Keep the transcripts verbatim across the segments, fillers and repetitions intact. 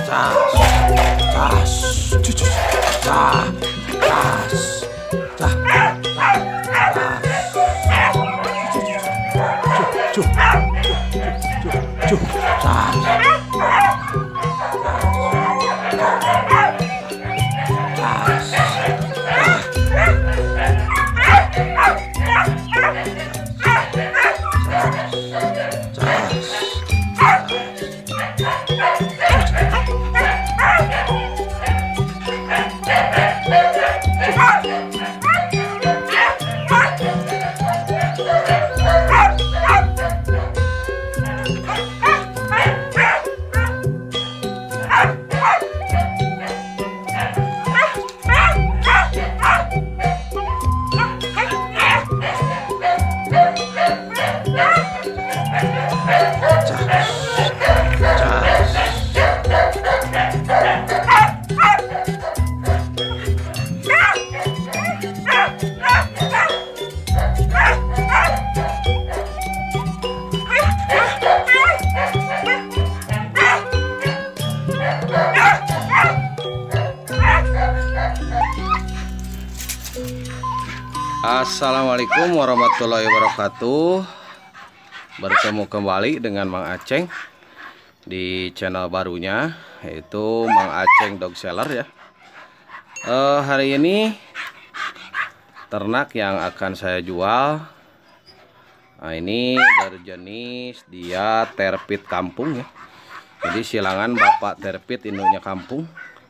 Assalamualaikum warahmatullahi wabarakatuh. Bertemu kembali dengan Mang Aceng di channel barunya, yaitu Mang Aceng Dog Seller ya. uh, Hari ini ternak yang akan saya jual, nah ini berjenis dia terpit kampung ya. Jadi silangan bapak terpit induknya kampung.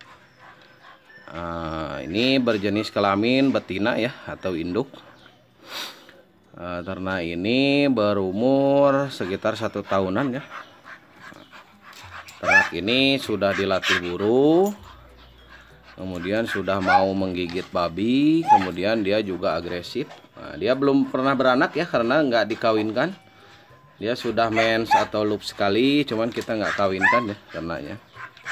Uh, ini berjenis kelamin betina ya, atau induk. uh, Ternak ini berumur sekitar satu tahunan ya. Ternak ini sudah dilatih buru, kemudian sudah mau menggigit babi, kemudian dia juga agresif. Nah, dia belum pernah beranak ya, karena nggak dikawinkan. Dia sudah mens atau loop sekali, cuman kita nggak kawinkan ya ternaknya.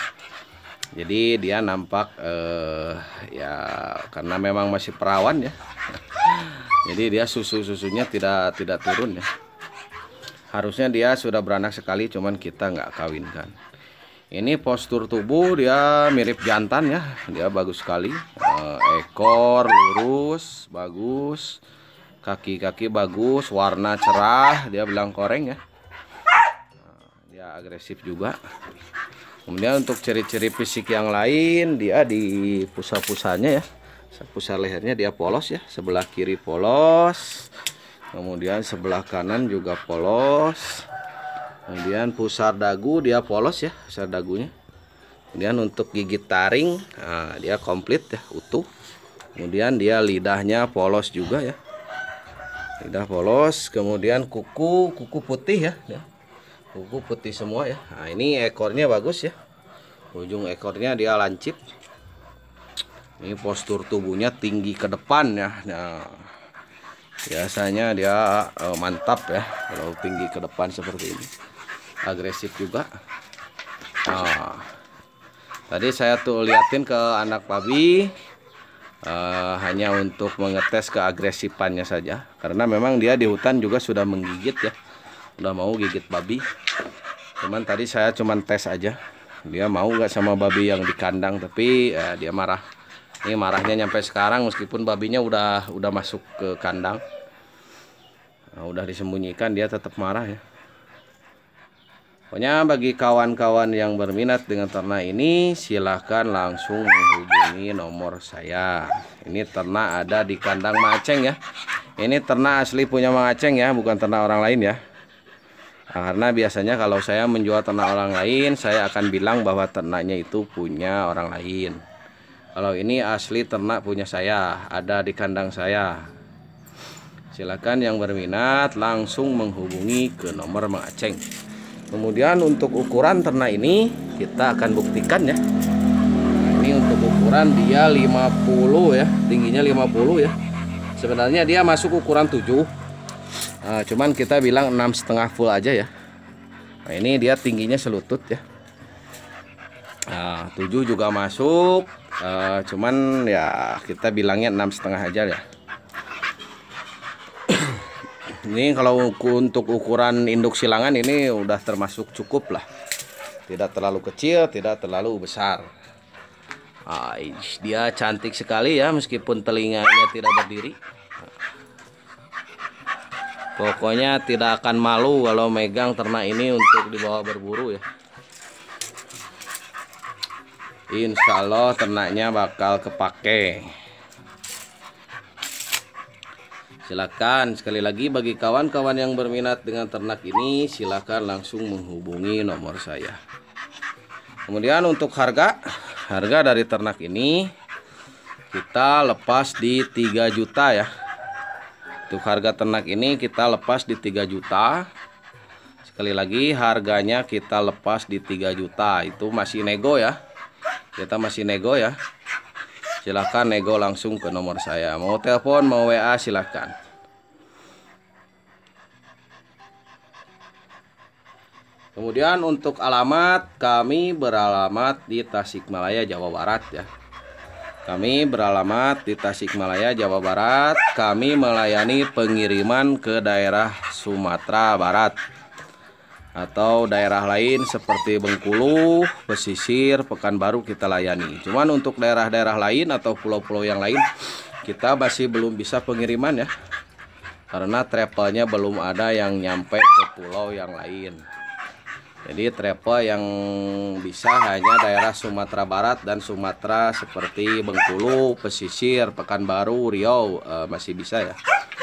Jadi dia nampak eh, ya karena memang masih perawan ya. Jadi dia susu-susunya tidak tidak turun ya. Harusnya dia sudah beranak sekali, cuman kita nggak kawinkan. Ini postur tubuh dia mirip jantan ya. Dia bagus sekali. Eh, ekor lurus, bagus. Kaki-kaki bagus, warna cerah, dia belang koreng ya. Dia agresif juga. Kemudian untuk ciri-ciri fisik yang lain, dia di pusat-pusatnya ya, pusat lehernya dia polos ya, sebelah kiri polos, kemudian sebelah kanan juga polos, kemudian pusar dagu dia polos ya, pusar dagunya. Kemudian untuk gigit taring, nah, dia komplit ya, utuh. Kemudian dia lidahnya polos juga ya, lidah polos. Kemudian kuku, kuku putih ya, ya. Kuku putih semua ya. Nah ini ekornya bagus ya, ujung ekornya dia lancip. Ini postur tubuhnya tinggi ke depan ya. Nah, biasanya dia eh, mantap ya kalau tinggi ke depan seperti ini. Agresif juga. Nah, tadi saya tuh liatin ke anak babi eh, hanya untuk mengetes keagresifannya saja, karena memang dia di hutan juga sudah menggigit ya, udah mau gigit babi. Cuman tadi saya cuman tes aja, dia mau nggak sama babi yang di kandang, tapi ya, dia marah. Ini marahnya nyampe sekarang, meskipun babinya udah udah masuk ke kandang, nah, udah disembunyikan, dia tetap marah ya. Pokoknya bagi kawan-kawan yang berminat dengan ternak ini, silahkan langsung menghubungi nomor saya. Ini ternak ada di kandang Mang Aceng ya. Ini ternak asli punya Mang Aceng ya, bukan ternak orang lain ya. Nah, karena biasanya kalau saya menjual ternak orang lain, saya akan bilang bahwa ternaknya itu punya orang lain. Kalau ini asli ternak punya saya, ada di kandang saya. Silakan yang berminat langsung menghubungi ke nomor Mang Aceng. Kemudian untuk ukuran ternak ini kita akan buktikan ya. Nah, ini untuk ukuran dia lima puluh ya, tingginya lima puluh ya. Sebenarnya dia masuk ukuran tujuh. Nah, cuman kita bilang enam setengah full aja ya. Nah, ini dia tingginya selutut ya. Nah, tujuh juga masuk, uh, cuman ya kita bilangnya enam setengah aja ya. Ini kalau untuk ukuran induk silangan ini udah termasuk cukup lah. tidak terlalu kecil, tidak terlalu besar. Ah, dia cantik sekali ya, meskipun telinganya tidak berdiri. Pokoknya tidak akan malu kalau megang ternak ini untuk dibawa berburu ya. Insya Allah ternaknya bakal kepake. Silakan sekali lagi bagi kawan-kawan yang berminat dengan ternak ini, silakan langsung menghubungi nomor saya. Kemudian untuk harga, harga dari ternak ini kita lepas di tiga juta ya. Untuk harga ternak ini kita lepas di tiga juta. Sekali lagi harganya kita lepas di tiga juta. Itu masih nego ya. Kita masih nego ya. Silahkan nego langsung ke nomor saya. Mau telepon, mau W A silahkan. Kemudian untuk alamat, kami beralamat di Tasikmalaya, Jawa Barat ya. Kami beralamat di Tasikmalaya, Jawa Barat. Kami melayani pengiriman ke daerah Sumatera Barat atau daerah lain seperti Bengkulu, Pesisir, Pekanbaru kita layani. Cuman untuk daerah-daerah lain atau pulau-pulau yang lain kita masih belum bisa pengiriman ya, karena travelnya belum ada yang nyampe ke pulau yang lain. Jadi travel yang bisa hanya daerah Sumatera Barat dan Sumatera seperti Bengkulu, Pesisir, Pekanbaru, Riau e, masih bisa ya.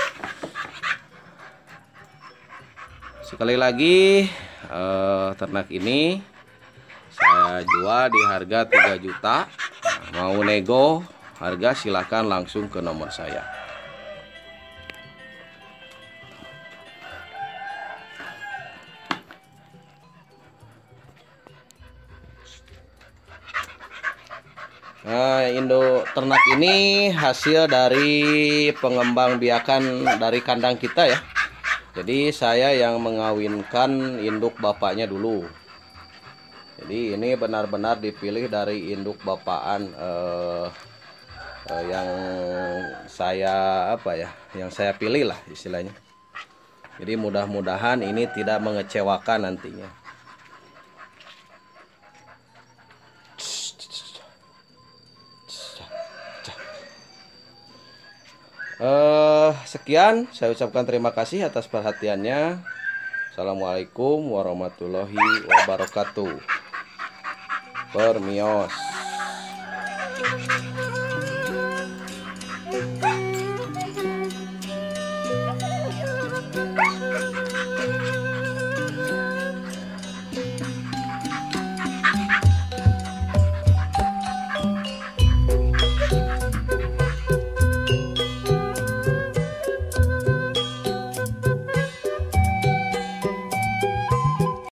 Sekali lagi eh, ternak ini saya jual di harga tiga juta. Nah, mau nego harga silakan langsung ke nomor saya. Nah, induk ternak ini hasil dari pengembang biakan dari kandang kita ya. Jadi saya yang mengawinkan induk bapaknya dulu. Jadi ini benar-benar dipilih dari induk bapaan eh, eh, yang saya apa ya, yang saya pilih lah istilahnya. Jadi mudah-mudahan ini tidak mengecewakan nantinya. Eh, sekian saya ucapkan terima kasih atas perhatiannya. Assalamualaikum warahmatullahi wabarakatuh. Permios.